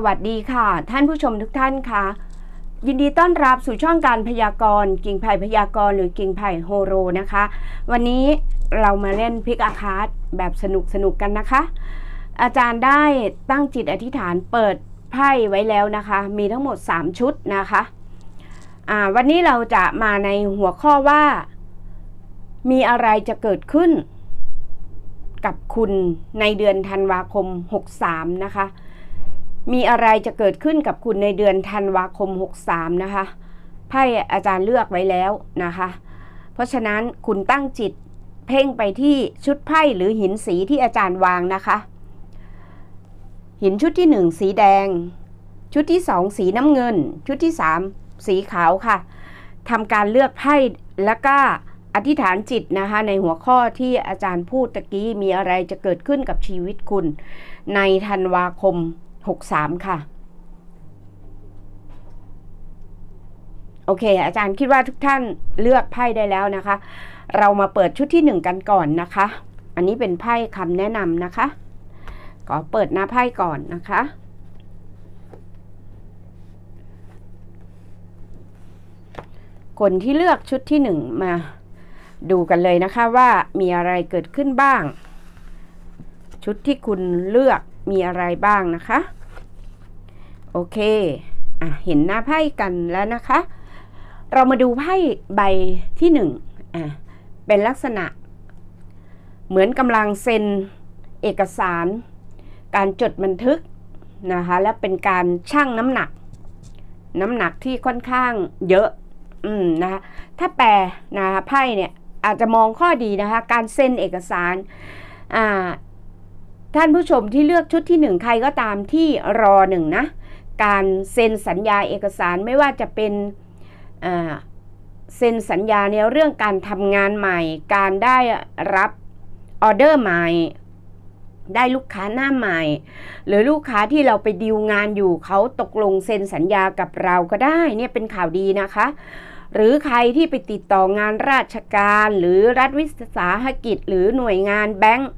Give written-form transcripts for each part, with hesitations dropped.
สวัสดีค่ะท่านผู้ชมทุกท่านค่ะยินดีต้อนรับสู่ช่องการพยากรณ์กิ่งไผ่พยากรณ์หรือกิ่งไผ่โฮโรนะคะวันนี้เรามาเล่นพิกอาคาร์ดแบบสนุกกันนะคะอาจารย์ได้ตั้งจิตอธิษฐานเปิดไพ่ไว้แล้วนะคะมีทั้งหมด3ชุดนะคะวันนี้เราจะมาในหัวข้อว่ามีอะไรจะเกิดขึ้นกับคุณในเดือนธันวาคม63นะคะมีอะไรจะเกิดขึ้นกับคุณในเดือนธันวาคม63นะคะไพ่อาจารย์เลือกไว้แล้วนะคะเพราะฉะนั้นคุณตั้งจิตเพ่งไปที่ชุดไพ่หรือหินสีที่อาจารย์วางนะคะหินชุดที่1สีแดงชุดที่2สีน้ำเงินชุดที่3สีขาวค่ะทำการเลือกไพ่แล้วก็อธิษฐานจิตนะคะในหัวข้อที่อาจารย์พูดตะกี้มีอะไรจะเกิดขึ้นกับชีวิตคุณในธันวาคม63ค่ะโอเคอาจารย์คิดว่าทุกท่านเลือกไพ่ได้แล้วนะคะเรามาเปิดชุดที่1กันก่อนนะคะอันนี้เป็นไพ่คำแนะนำนะคะขอเปิดหน้าไพ่ก่อนนะคะคนที่เลือกชุดที่1มาดูกันเลยนะคะว่ามีอะไรเกิดขึ้นบ้างชุดที่คุณเลือกมีอะไรบ้างนะคะโอเคเห็นหน้าไพ่กันแล้วนะคะเรามาดูไพ่ใบที่1เป็นลักษณะเหมือนกำลังเซ็นเอกสารการจดบันทึกนะคะและเป็นการชั่งน้ำหนักที่ค่อนข้างเยอะนะคะถ้าแปลนะคะไพ่เนี่ยอาจจะมองข้อดีนะคะการเซ็นเอกสารท่านผู้ชมที่เลือกชุดที่1ใครก็ตามที่รอ1นะการเซ็นสัญญาเอกสารไม่ว่าจะเป็นเซ็นสัญญาในเรื่องการทำงานใหม่การได้รับออเดอร์ใหม่ได้ลูกค้าหน้าใหม่หรือลูกค้าที่เราไปดีลงานอยู่เขาตกลงเซ็นสัญญากับเราก็ได้เนี่ยเป็นข่าวดีนะคะหรือใครที่ไปติดต่องานราชการหรือรัฐวิสาหกิจหรือหน่วยงานแบงก์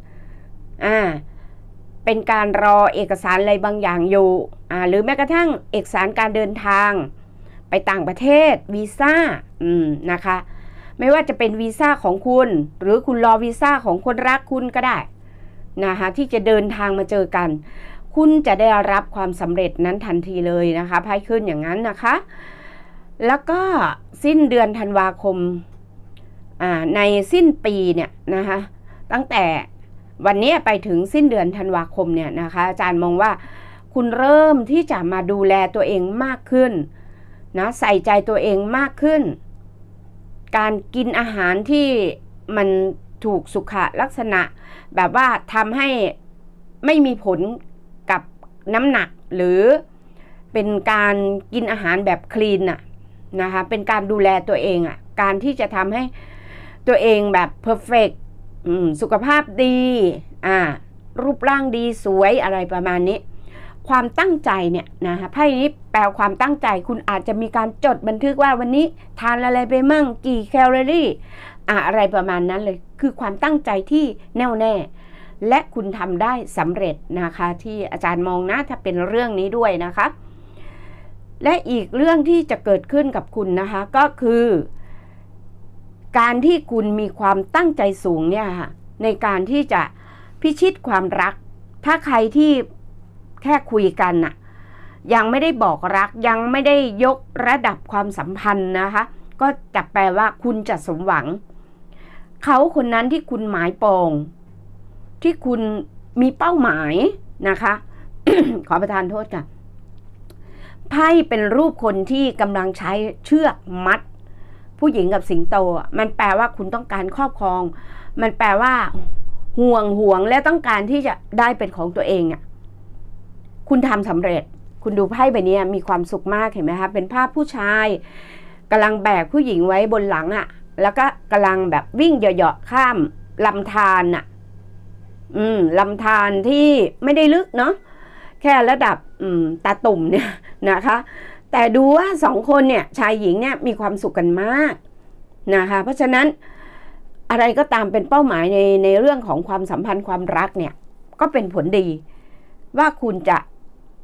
เป็นการรอเอกสารอะไรบางอย่างอยู่หรือแม้กระทั่งเอกสารการเดินทางไปต่างประเทศวีซ่านะคะไม่ว่าจะเป็นวีซ่าของคุณหรือคุณรอวีซ่าของคนรักคุณก็ได้นะคะที่จะเดินทางมาเจอกันคุณจะได้รับความสำเร็จนั้นทันทีเลยนะคะไพ่ขึ้นอย่างนั้นนะคะแล้วก็สิ้นเดือนธันวาคมในสิ้นปีเนี่ยนะคะตั้งแต่วันนี้ไปถึงสิ้นเดือนธันวาคมเนี่ยนะคะอาจารย์มองว่าคุณเริ่มที่จะมาดูแลตัวเองมากขึ้นนะใส่ใจตัวเองมากขึ้นการกินอาหารที่มันถูกสุขลักษณะแบบว่าทำให้ไม่มีผลกับน้ำหนักหรือเป็นการกินอาหารแบบคลีนนะคะเป็นการดูแลตัวเองการที่จะทำให้ตัวเองแบบเพอร์เฟกต์สุขภาพดีรูปร่างดีสวยอะไรประมาณนี้ความตั้งใจเนี่ยนะคะไพ่นี้แปลความตั้งใจคุณอาจจะมีการจดบันทึกว่าวันนี้ทานอะไรไปมั่งกี่แคลอรี่อะไรประมาณนั้นเลยคือความตั้งใจที่แน่วแน่และคุณทำได้สำเร็จนะคะที่อาจารย์มองนะถ้าเป็นเรื่องนี้ด้วยนะคะและอีกเรื่องที่จะเกิดขึ้นกับคุณนะคะก็คือการที่คุณมีความตั้งใจสูงเนี่ยค่ะในการที่จะพิชิตความรักถ้าใครที่แค่คุยกันยังไม่ได้บอกรักยังไม่ได้ยกระดับความสัมพันธ์นะคะก็จะแปลว่าคุณจะสมหวังเขาคนนั้นที่คุณหมายปองที่คุณมีเป้าหมายนะคะ ขอประทานโทษค่ะไพ่เป็นรูปคนที่กำลังใช้เชือกมัดผู้หญิงกับสิงโตมันแปลว่าคุณต้องการครอบครองมันแปลว่าห่วงและต้องการที่จะได้เป็นของตัวเองคุณทำสำเร็จคุณดูไพ่ใบนี้มีความสุขมากเห็นไหมคะเป็นภาพผู้ชายกำลังแบกผู้หญิงไว้บนหลังแล้วก็กำลังแบบวิ่งเหยาะๆข้ามลำธารลำธารที่ไม่ได้ลึกเนาะแค่ระดับตาตุ่มเนี่ยนะคะแต่ดูว่า2คนเนี่ยชายหญิงเนี่ยมีความสุขกันมากนะคะเพราะฉะนั้นอะไรก็ตามเป็นเป้าหมายในเรื่องของความสัมพันธ์ความรักเนี่ยก็เป็นผลดีว่าคุณจะ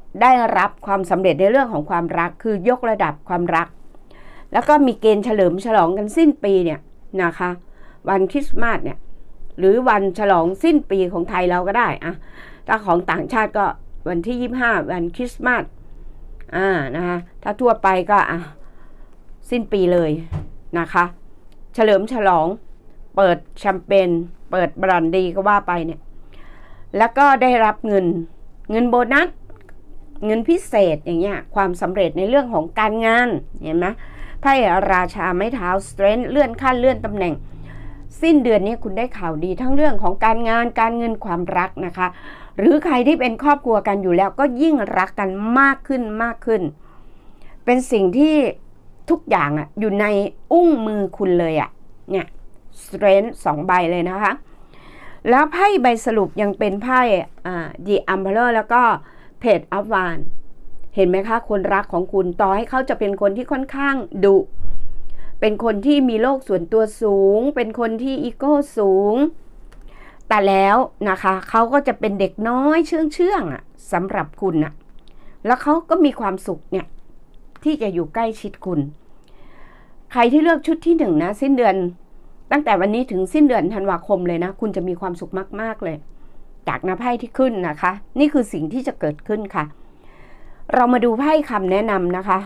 ได้รับความสำเร็จในเรื่องของความรักคือยกระดับความรักแล้วก็มีเกณฑ์เฉลิมฉลองกันสิ้นปีเนี่ยนะคะวันคริสต์มาสเนี่ยหรือวันฉลองสิ้นปีของไทยเราก็ได้อะถ้าของต่างชาติก็วันที่25วันคริสต์มาสนะคะถ้าทั่วไปก็สิ้นปีเลยนะคะเฉลิมฉลองเปิดแชมเปญเปิดบรันดีก็ว่าไปเนี่ยแล้วก็ได้รับเงินโบนัสเงินพิเศษอย่างเงี้ยความสำเร็จในเรื่องของการงานเห็นไหมไพ่ราชาไม้เท้า strength เลื่อนขั้นเลื่อนตำแหน่งสิ้นเดือนนี้คุณได้ข่าวดีทั้งเรื่องของการงานการเงินความรักนะคะหรือใครที่เป็นครอบครัวกันอยู่แล้วก็ยิ่งรักกันมากขึ้นเป็นสิ่งที่ทุกอย่างอยู่ในอุ้งมือคุณเลยเนี่ย strength 2 ใบเลยนะคะแล้วไพ่ใบสรุปยังเป็นไพ่ The Emperor แล้วก็Page of Wands เห็นไหมคะคนรักของคุณต่อให้เขาจะเป็นคนที่ค่อนข้างดุเป็นคนที่มีโลกส่วนตัวสูงเป็นคนที่อีโก้สูงแต่แล้วนะคะเขาก็จะเป็นเด็กน้อยเชื่องสำหรับคุณแล้วเขาก็มีความสุขเนี่ยที่จะอยู่ใกล้ชิดคุณใครที่เลือกชุดที่1นะสิ้นเดือนตั้งแต่วันนี้ถึงสิ้นเดือนธันวาคมเลยนะคุณจะมีความสุขมากๆเลยจากไพ่ที่ขึ้นนะคะนี่คือสิ่งที่จะเกิดขึ้นค่ะเรามาดูไพ่คำแนะนำนะคะ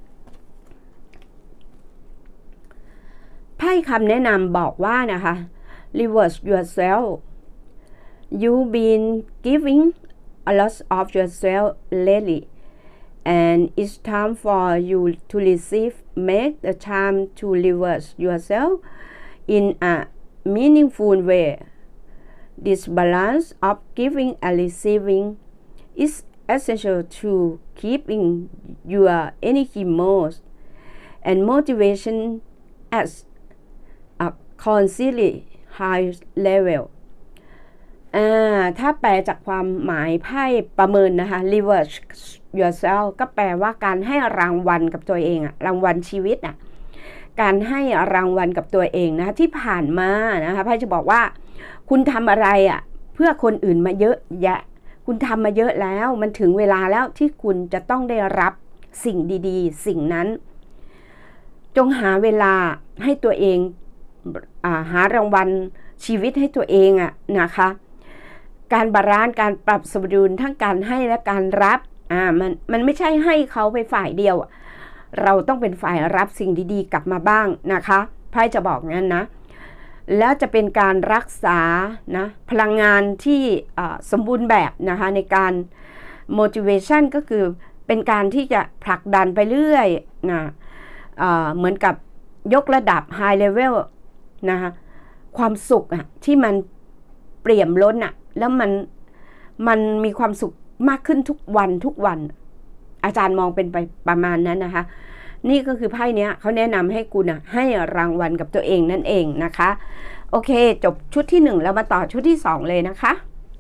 ไพ่คำแนะนำบอกว่านะคะ reverse yourself you've been giving a lot of yourself lately and it's time for you to receive make the time to reverse yourself in a meaningful way This balance of giving and receiving is essential to keeping your energy most and motivation at a constantly high level ถ้าแปลจากความหมายไพ่ประเมินนะคะ reverse yourself ก็แปลว่าการให้รางวัลกับตัวเองรางวัลชีวิตการให้รางวัลกับตัวเองนะคะที่ผ่านมานะคะไพ่จะบอกว่าคุณทำอะไรเพื่อคนอื่นมาเยอะแยะคุณทำมาเยอะแล้วมันถึงเวลาแล้วที่คุณจะต้องได้รับสิ่งดีๆสิ่งนั้นจงหาเวลาให้ตัวเองหารางวัลชีวิตให้ตัวเองนะคะการบาลานซ์การปรับสมดุลทั้งการให้และการรับมันไม่ใช่ให้เขาไปฝ่ายเดียวเราต้องเป็นฝ่ายรับสิ่งดีๆกลับมาบ้างนะคะไพ่จะบอกงั้นนะแล้วจะเป็นการรักษานะพลังงานที่สมบูรณ์แบบนะคะในการ motivation ก็คือเป็นการที่จะผลักดันไปเรื่อยนะเหมือนกับยกระดับ high level นะคะความสุขที่มันเปี่ยมล้นแล้วมันมีความสุขมากขึ้นทุกวันอาจารย์มองเป็นไปประมาณนั้นนะคะนี่ก็คือไพ่เนี้ยเขาแนะนำให้คุณให้รางวัลกับตัวเองนั่นเองนะคะโอเคจบชุดที่1แล้วมาต่อชุดที่2เลยนะคะ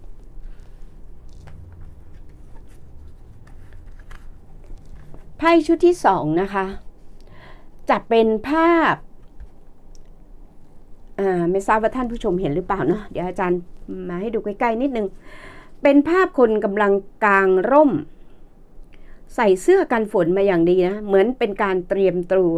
ไพ่ชุดที่2นะคะจะเป็นภาพไม่ทราบว่าท่านผู้ชมเห็นหรือเปล่าเนาะเดี๋ยวอาจารย์มาให้ดูใกล้ๆนิดนึงเป็นภาพคนกำลังกางร่มใส่เสื้อกันฝนมาอย่างดีนะเหมือนเป็นการเตรียม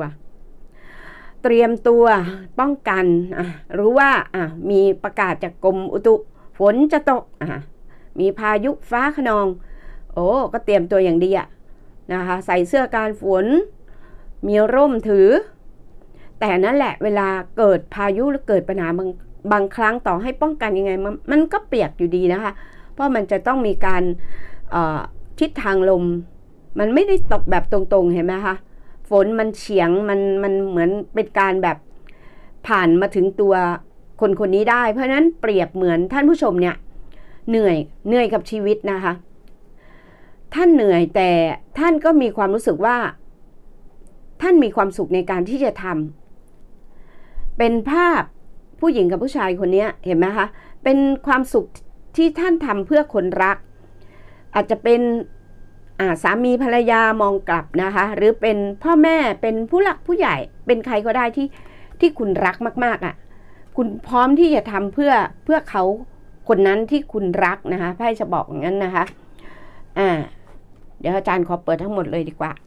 ตัวป้องกันรู้ว่ามีประกาศจากกรมอุตุฝนจะตกมีพายุฟ้าคะนองก็เตรียมตัวอย่างดีนะคะใส่เสื้อกันฝนมีร่มถือแต่นั่นแหละเวลาเกิดพายุหรือเกิดปัญหาบางครั้งต่อให้ป้องกันยังไงมันก็เปียกอยู่ดีนะคะเพราะมันจะต้องมีการทิศทางลมมันไม่ได้ตกแบบตรงๆเห็นไหมคะฝนมันเฉียงมันเหมือนเป็นการแบบผ่านมาถึงตัวคนนี้ได้เพราะฉะนั้นเปรียบเหมือนท่านผู้ชมเนี่ยเหนื่อยกับชีวิตนะคะท่านเหนื่อยแต่ท่านก็มีความรู้สึกว่าท่านมีความสุขในการที่จะทำเป็นภาพผู้หญิงกับผู้ชายคนนี้เห็นไหมคะเป็นความสุขที่ท่านทำเพื่อคนรักอาจจะเป็นสามีภรรยามองกลับนะคะหรือเป็นพ่อแม่เป็นผู้หลักผู้ใหญ่เป็นใครก็ได้ที่คุณรักมากๆคุณพร้อมที่จะทำเพื่อเขาคนนั้นที่คุณรักนะคะไพ่จะบอกอย่างนั้นนะคะเดี๋ยวอาจารย์ขอเปิดทั้งหมดเลยดีกว่า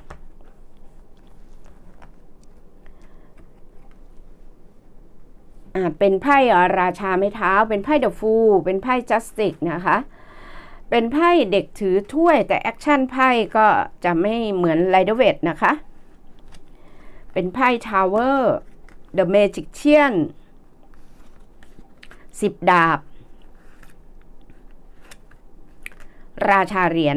เป็นไพ่ราชาไม้เท้าเป็นไพ่เดอะฟูลเป็นไพ่จัสติสนะคะเป็นไพ่เด็กถือถ้วยแต่แอคชั่นไพ่ก็จะไม่เหมือนไรเดอร์เวทนะคะเป็นไพ่ทาวเวอร์เดอะเมจิกเชียน10 ดาบราชาเหรียญ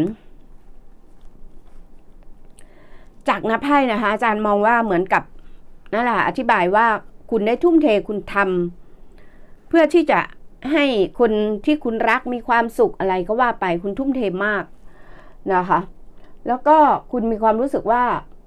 จากหน้าไพ่นะคะอาจารย์มองว่าเหมือนกับนั่นแหละอธิบายว่าคุณได้ทุ่มเทคุณทำเพื่อที่จะให้คนที่คุณรักมีความสุขอะไรก็ว่าไปคุณทุ่มเทมากนะคะแล้วก็คุณมีความรู้สึกว่า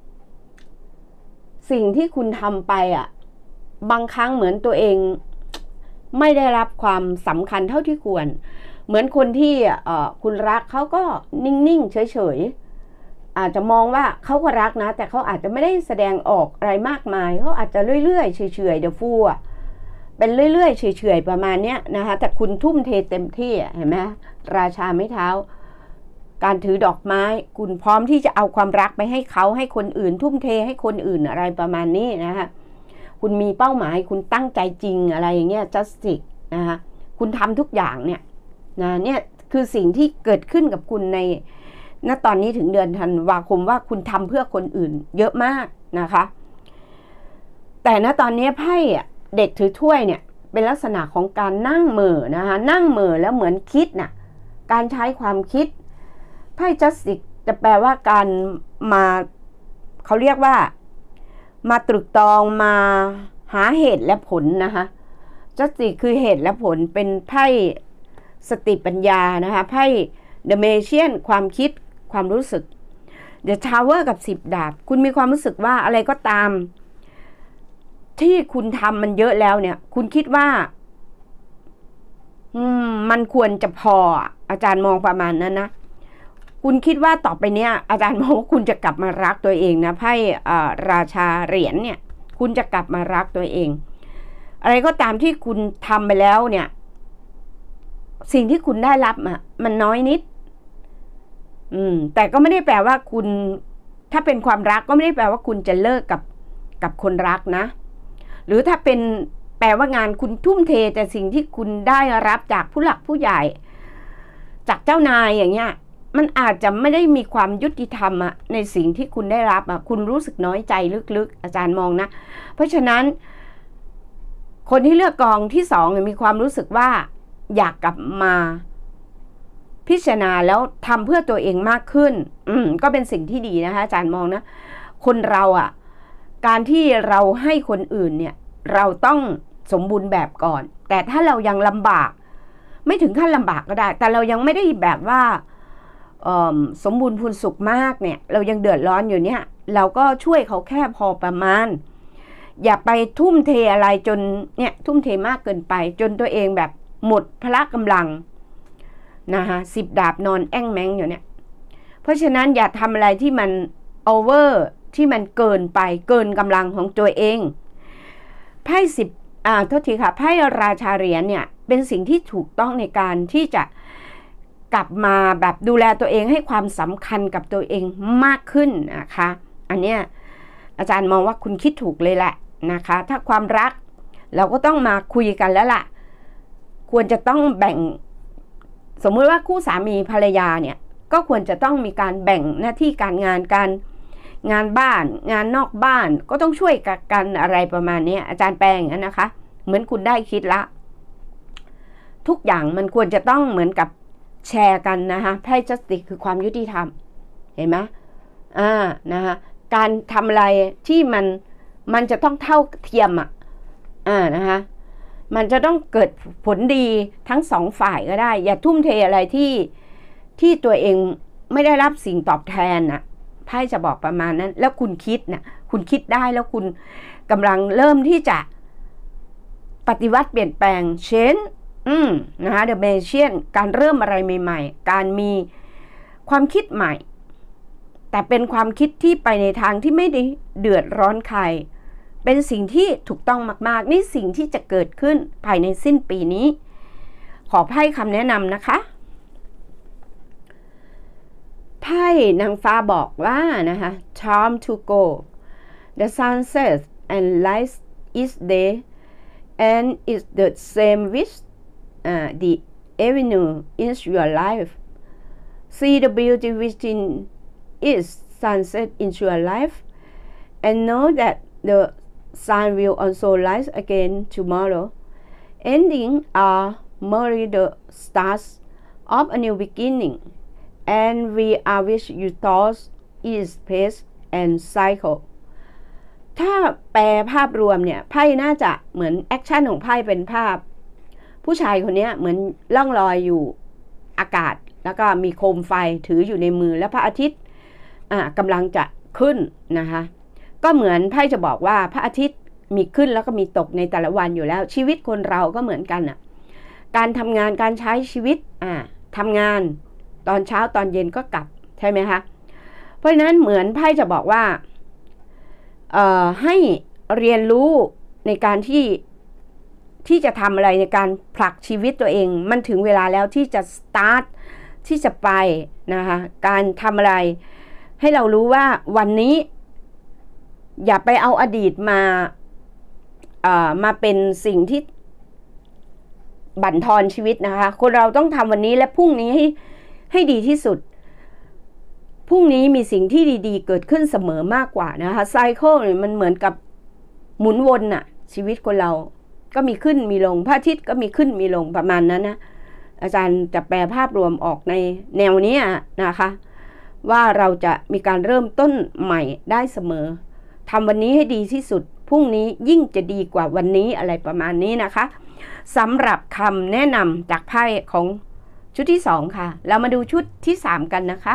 สิ่งที่คุณทำไปบางครั้งเหมือนตัวเองไม่ได้รับความสำคัญเท่าที่ควรเหมือนคนที่คุณรักเขาก็นิ่งๆเฉยๆอาจจะมองว่าเขาก็รักนะแต่เขาอาจจะไม่ได้แสดงออกอะไรมากมายเขาอาจจะเรื่อยๆเฉยๆเดี๋ยวฟูเป็นเรื่อยๆเฉยๆประมาณเนี้ยนะคะแต่คุณทุ่มเทเต็มที่เห็นไหมราชาไม้เท้าการถือดอกไม้คุณพร้อมที่จะเอาความรักไปให้เขาให้คนอื่นทุ่มเทให้คนอื่นอะไรประมาณนี้นะคะคุณมีเป้าหมายคุณตั้งใจจริงอะไรอย่างเงี้ย justice นะคะคุณทำทุกอย่างเนี่ยเนี่ยคือสิ่งที่เกิดขึ้นกับคุณในณตอนนี้ถึงเดือนธันวาคมว่าคุณทำเพื่อคนอื่นเยอะมากนะคะแต่ณตอนนี้ไพ่เด็กถือถ้วยเนี่ยเป็นลักษณะของการนั่งเหม่อนะคะนั่งเหม่อแล้วเหมือนคิดน่ะการใช้ความคิดไพ่ justice จะแปลว่าการมาเขาเรียกว่ามาตรึกตรองมาหาเหตุและผลนะคะjusticeคือเหตุและผลเป็นไพ่สติปัญญานะคะไพ่ The Magician ความคิดความรู้สึก The Tower กับ10 ดาบคุณมีความรู้สึกว่าอะไรก็ตามที่คุณทำมันเยอะแล้วเนี่ยคุณคิดว่ามันควรจะพออาจารย์มองประมาณนั้นนะคุณคิดว่าต่อไปเนี้ยอาจารย์มองว่าคุณจะกลับมารักตัวเองนะไพ่ราชาเหรียญเนี่ยคุณจะกลับมารักตัวเองอะไรก็ตามที่คุณทำไปแล้วเนี่ยสิ่งที่คุณได้รับมันน้อยนิดแต่ก็ไม่ได้แปลว่าคุณถ้าเป็นความรักก็ไม่ได้แปลว่าคุณจะเลิกกับคนรักนะหรือถ้าเป็นแปลว่างานคุณทุ่มเทแต่สิ่งที่คุณได้รับจากผู้หลักผู้ใหญ่จากเจ้านายอย่างเงี้ยมันอาจจะไม่ได้มีความยุติธรรมในสิ่งที่คุณได้รับคุณรู้สึกน้อยใจลึกๆอาจารย์มองนะเพราะฉะนั้นคนที่เลือกกองที่2มีความรู้สึกว่าอยากกลับมาพิจารณาแล้วทำเพื่อตัวเองมากขึ้นก็เป็นสิ่งที่ดีนะคะอาจารย์มองนะคนเราการที่เราให้คนอื่นเนี่ยเราต้องสมบูรณ์แบบก่อนแต่ถ้าเรายังลำบากไม่ถึงขั้นลำบากก็ได้แต่เรายังไม่ได้แบบว่าสมบูรณ์พูนสุขมากเนี่ยเรายังเดือดร้อนอยู่เนี่ยเราก็ช่วยเขาแค่พอประมาณอย่าไปทุ่มเทอะไรจนเนี่ยทุ่มเทมากเกินไปจนตัวเองแบบหมดพละกำลังนะคะ10 ดาบนอนแอ่งแมงอยู่เนี่ยเพราะฉะนั้นอย่าทำอะไรที่มันโอเวอร์ที่มันเกินไปเกินกำลังของตัวเองไพ่โทษทีค่ะไพ่ราชาเหรียญเนี่ยเป็นสิ่งที่ถูกต้องในการที่จะกลับมาแบบดูแลตัวเองให้ความสำคัญกับตัวเองมากขึ้นนะคะอันเนี้ยอาจารย์มองว่าคุณคิดถูกเลยแหละนะคะถ้าความรักเราก็ต้องมาคุยกันแล้วล่ะควรจะต้องแบ่งสมมติว่าคู่สามีภรรยาเนี่ยก็ควรจะต้องมีการแบ่งหน้าที่การงานบ้านงานนอกบ้านก็ต้องช่วยกันอะไรประมาณนี้อาจารย์แปลอย่างนั้นนะคะเหมือนคุณได้คิดละทุกอย่างมันควรจะต้องเหมือนกับแชร์กันนะคะไพ่จัสติสคือความยุติธรรมเห็นไหมนะคะการทำอะไรที่มันจะต้องเท่าเทียมนะคะมันจะต้องเกิดผลดีทั้ง2 ฝ่ายก็ได้อย่าทุ่มเทอะไรที่ตัวเองไม่ได้รับสิ่งตอบแทนไพ่จะบอกประมาณนั้นแล้วคุณคิดคุณคิดได้แล้วคุณกำลังเริ่มที่จะปฏิวัติเปลี่ยนแปลงนะคะ The Magician การเริ่มอะไรใหม่ๆการมีความคิดใหม่แต่เป็นความคิดที่ไปในทางที่ไม่ได้เดือดร้อนใครเป็นสิ่งที่ถูกต้องมากๆนี่สิ่งที่จะเกิดขึ้นภายในสิ้นปีนี้ขอไพ่คำแนะนำนะคะไพ่พ่นางฟ้าบอกว่านะคะ time to go the sun sets and lights each day and it's the same with the avenue in your life see the beauty within its sunset in your life and know that the sun will also rise again tomorrow ending are merely the stars of a new beginning and we are wish you thoughts is pace and cycle ถ้าแปลภาพรวมเนี่ยไพ่น่าจะเหมือนแอคชั่นของไพ่เป็นภาพผู้ชายคนนี้เหมือนล่องลอยอยู่อากาศแล้วก็มีโคมไฟถืออยู่ในมือและพระอาทิตย์กำลังจะขึ้นนะคะก็เหมือนไพ่จะบอกว่าพระอาทิตย์มีขึ้นแล้วก็มีตกในแต่ละวันอยู่แล้วชีวิตคนเราก็เหมือนกันการทำงานการใช้ชีวิตทำงานตอนเช้าตอนเย็นก็กลับใช่ไหมคะเพราะฉะนั้นเหมือนไพ่จะบอกว่าให้เรียนรู้ในการที่จะทำอะไรในการผลักชีวิตตัวเองมันถึงเวลาแล้วที่จะสตาร์ทที่จะไปนะคะการทำอะไรให้เรารู้ว่าวันนี้อย่าไปเอาอดีตมาเป็นสิ่งที่บั่นทอนชีวิตนะคะคนเราต้องทำวันนี้และพรุ่งนี้ให้ดีที่สุดพรุ่งนี้มีสิ่งที่ดีๆเกิดขึ้นเสมอมากกว่านะคะไซเคิลมันเหมือนกับหมุนวนชีวิตคนเราก็มีขึ้นมีลงพระอาทิตย์ก็มีขึ้นมีลงประมาณนั้นนะอาจารย์จะแปลภาพรวมออกในแนวนี้นะคะว่าเราจะมีการเริ่มต้นใหม่ได้เสมอทำวันนี้ให้ดีที่สุดพรุ่งนี้ยิ่งจะดีกว่าวันนี้อะไรประมาณนี้นะคะสำหรับคำแนะนำจากไพ่ของชุดที่2ค่ะเรามาดูชุดที่3กันนะคะ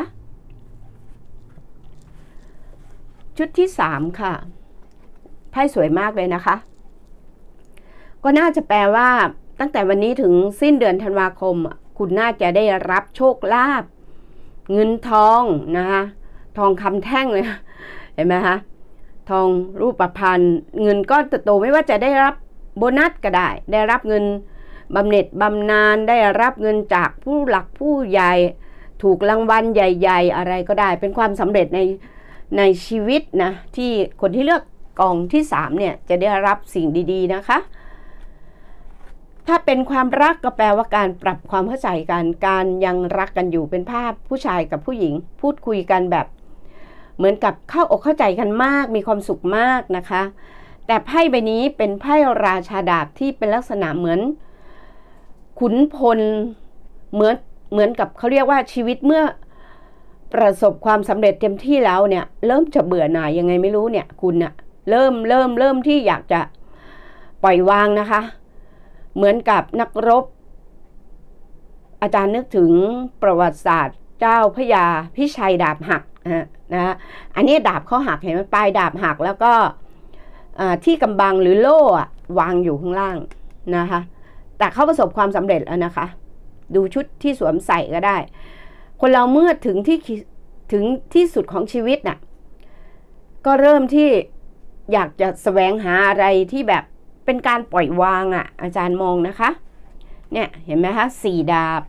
ชุดที่3ค่ะไพ่สวยมากเลยนะคะก็น่าจะแปลว่าตั้งแต่วันนี้ถึงสิ้นเดือนธันวาคมคุณน่าจะได้รับโชคลาภเงินทองนะคะทองคำแท่งเลยเห็นไหมคะทองรูปพรรณเงินก้อนโตๆไม่ว่าจะได้รับโบนัสก็ได้รับเงินบำเหน็จบำนาญได้รับเงินจากผู้หลักผู้ใหญ่ถูกรางวัลใหญ่ๆอะไรก็ได้เป็นความสำเร็จในชีวิตนะที่คนที่เลือกกองที่3เนี่ยจะได้รับสิ่งดีๆนะคะถ้าเป็นความรักก็แปลว่าการปรับความเข้าใจกันการยังรักกันอยู่เป็นภาพผู้ชายกับผู้หญิงพูดคุยกันแบบเหมือนกับเข้าอกเข้าใจกันมากมีความสุขมากนะคะแต่ไพ่ใบนี้เป็นไพ่ราชาดาบที่เป็นลักษณะเหมือนขุนพลเหมือนกับเขาเรียกว่าชีวิตเมื่อประสบความสำเร็จเต็มที่แล้วเนี่ยเริ่มจะเบื่อหน่ายยังไงไม่รู้เนี่ยคุณเริ่มที่อยากจะปล่อยวางนะคะเหมือนกับนักรบอาจารย์นึกถึงประวัติศาสตร์เจ้าพระยาพิชัยดาบหักนะอันนี้ดาบเขาหักเห็นไหมปลายดาบหักแล้วก็ที่กำบังหรือโล่วางอยู่ข้างล่างนะคะแต่เขาประสบความสำเร็จแล้วนะคะดูชุดที่สวมใส่ก็ได้คนเราเมื่อถึงที่สุดของชีวิตก็เริ่มที่อยากจะแสวงหาอะไรที่แบบเป็นการปล่อยวางอาจารย์มองนะคะเนี่ยเห็นไหมคะ4ดาบ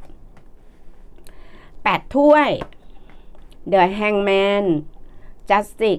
8ถ้วย The Hangman Justice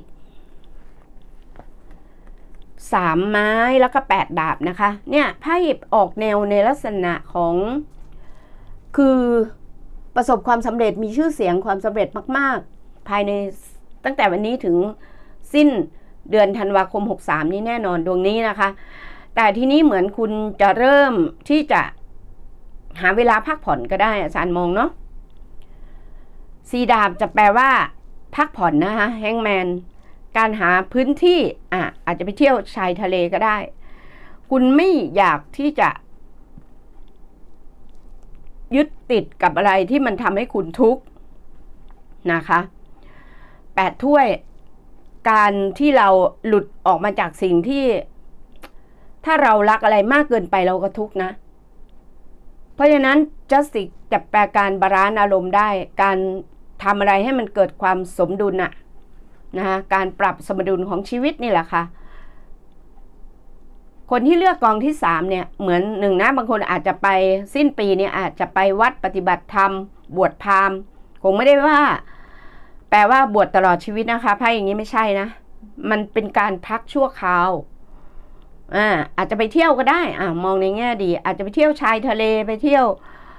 3 ไม้แล้วก็8ดาบนะคะเนี่ยไพ่ออกแนวในลักษณะของคือประสบความสำเร็จมีชื่อเสียงความสำเร็จมากๆภายในตั้งแต่วันนี้ถึงสิ้นเดือนธันวาคม63นี้แน่นอนดวงนี้นะคะแต่ทีนี้เหมือนคุณจะเริ่มที่จะหาเวลาพักผ่อนก็ได้อาจารย์มองเนาะ4ดาบจะแปลว่าพักผ่อนนะคะแฮงแมนการหาพื้นที่อาจจะไปเที่ยวชายทะเลก็ได้คุณไม่อยากที่จะยึดติดกับอะไรที่มันทำให้คุณทุกข์นะคะ8ถ้วยการที่เราหลุดออกมาจากสิ่งที่ถ้าเรารักอะไรมากเกินไปเราก็ทุกข์นะเพราะฉะนั้น justice จะแปลการบาลานซ์อารมณ์ได้การทำอะไรให้มันเกิดความสมดุลนะคะการปรับสมดุลของชีวิตนี่แหละค่ะคนที่เลือกกองที่3เนี่ยเหมือนบางคนอาจจะไปสิ้นปีเนี่ยอาจจะไปวัดปฏิบัติธรรมบวชพราหมณ์คงไม่ได้ว่าแปลว่าบวชตลอดชีวิตนะคะไพ่อย่างนี้ไม่ใช่นะมันเป็นการพักชั่วคราวอาจจะไปเที่ยวก็ได้มองในแง่ดีอาจจะไปเที่ยวชายทะเลไปเที่ยว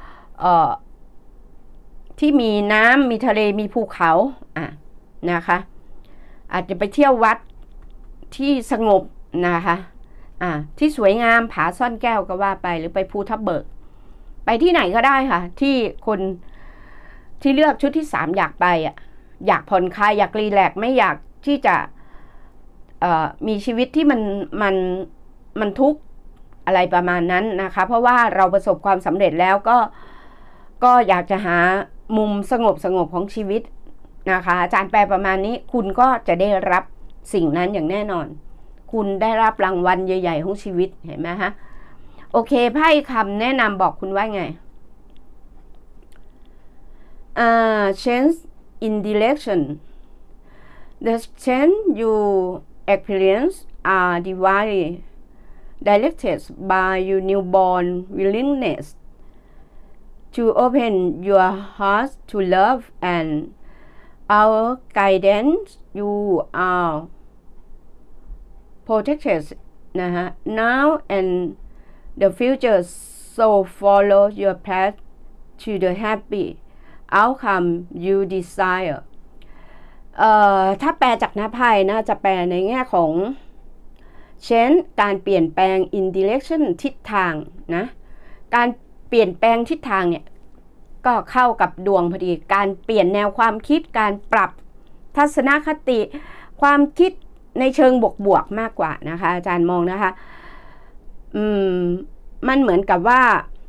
ที่มีน้ำมีทะเลมีภูเขานะคะอาจจะไปเที่ยววัดที่สงบนะคะที่สวยงามผาซ่อนแก้วก็ว่าไปหรือไปภูทับเบิกไปที่ไหนก็ได้ค่ะที่คนที่เลือกชุดที่3อยากไปอยากผ่อนคลายอยากรีแลกซ์ไม่อยากที่จะมีชีวิตที่มันทุกข์อะไรประมาณนั้นนะคะเพราะว่าเราประสบความสำเร็จแล้วก็อยากจะหามุมสงบของชีวิตนะคะอาจารย์แปลประมาณนี้คุณก็จะได้รับสิ่งนั้นอย่างแน่นอนคุณได้รับรางวัลใหญ่ๆของชีวิตเห็นไหมฮะโอเคไพ่คำแนะนำบอกคุณว่าไงchange in direction the change you experience are divinely directed by your newborn willingness to open your heart to love and our guidance you are protected นะฮะ now and the future so follow your path to the happy outcome you desire ถ้าแปลจากหน้าไพ่นะจะแปลในแง่ของเช่นการเปลี่ยนแปลง in direction ทิศทางนะการเปลี่ยนแปลงทิศทางเนี่ยก็เข้ากับดวงพอดีการเปลี่ยนแนวความคิดการปรับทัศนคติความคิดในเชิงบวกๆมากกว่านะคะอาจารย์มองนะคะมันเหมือนกับว่า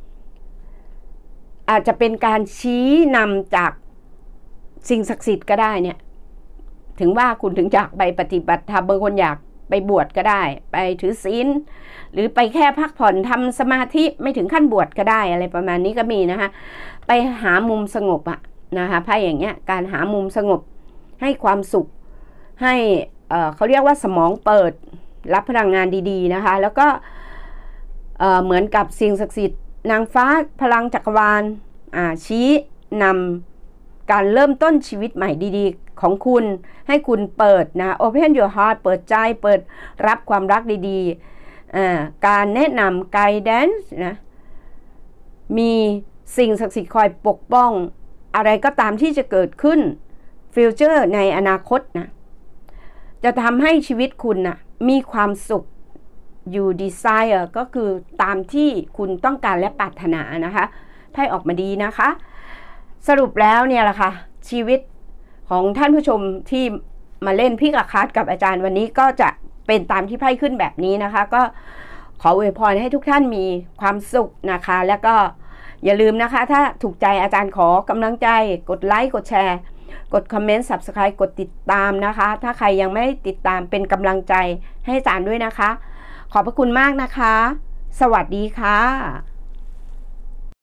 อาจจะเป็นการชี้นำจากสิ่งศักดิ์สิทธิ์ก็ได้เนี่ยถึงว่าคุณถึงอยากไปปฏิบัติธรรมบางคนอยากไปบวชก็ได้ไปถือศีลหรือไปแค่พักผ่อนทำสมาธิไม่ถึงขั้นบวชก็ได้อะไรประมาณนี้ก็มีนะคะไปหามุมสงบนะคะไพ่อย่างเงี้ยการหามุมสงบให้ความสุขให้เขาเรียกว่าสมองเปิดรับพลังงานดีๆนะคะแล้วก็เหมือนกับสิ่งศักดิ์สิทธิ์นางฟ้าพลังจักรวาลชี้นำการเริ่มต้นชีวิตใหม่ดีๆของคุณให้คุณเปิดนะ open your heart เปิดใจเปิดรับความรักดีๆการแนะนำ guidance นะมีสิ่งศักดิ์สิทธิ์คอยปกป้องอะไรก็ตามที่จะเกิดขึ้น future ในอนาคตนะจะทำให้ชีวิตคุณนะมีความสุขyou desire ก็คือตามที่คุณต้องการและปรารถนานะคะไพ่ออกมาดีนะคะสรุปแล้วเนี่ยแหละค่ะชีวิตของท่านผู้ชมที่มาเล่นพิกาคัสกับอาจารย์วันนี้ก็จะเป็นตามที่ไพ่ขึ้นแบบนี้นะคะก็ขออวยพรให้ทุกท่านมีความสุขนะคะแล้วก็อย่าลืมนะคะถ้าถูกใจอาจารย์ขอกำลังใจกดไลค์กดแชร์กดคอมเมนต์ Subscribe กดติดตามนะคะถ้าใครยังไม่ติดตามเป็นกำลังใจให้อาจารย์ด้วยนะคะขอบพระคุณมากนะคะสวัสดีค่ะ